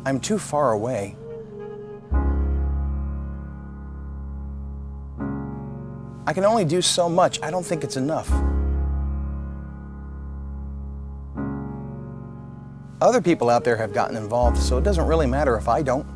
I'm too far away. I can only do so much. I don't think it's enough. Other people out there have gotten involved, so it doesn't really matter if I don't.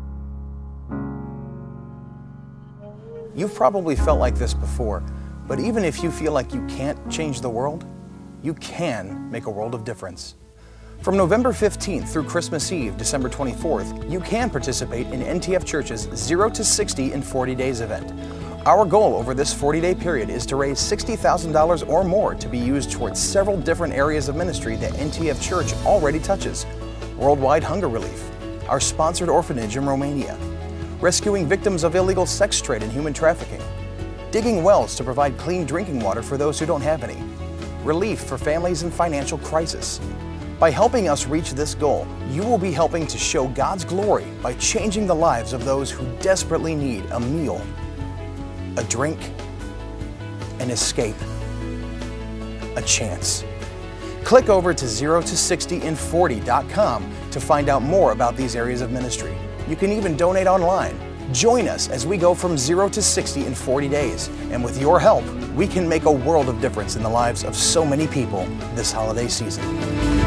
You've probably felt like this before, but even if you feel like you can't change the world, you can make a world of difference. From November 15th through Christmas Eve, December 24th, you can participate in NTF Church's 0 to 60 in 40 Days event. Our goal over this 40-day period is to raise $60,000 or more to be used towards several different areas of ministry that NTF Church already touches. Worldwide hunger relief, our sponsored orphanage in Romania, rescuing victims of illegal sex trade and human trafficking, digging wells to provide clean drinking water for those who don't have any, relief for families in financial crisis. By helping us reach this goal, you will be helping to show God's glory by changing the lives of those who desperately need a meal, a drink, an escape, a chance. Click over to 0 to 60in40.com to find out more about these areas of ministry. You can even donate online. Join us as we go from 0 to 60 in 40 days. And with your help, we can make a world of difference in the lives of so many people this holiday season.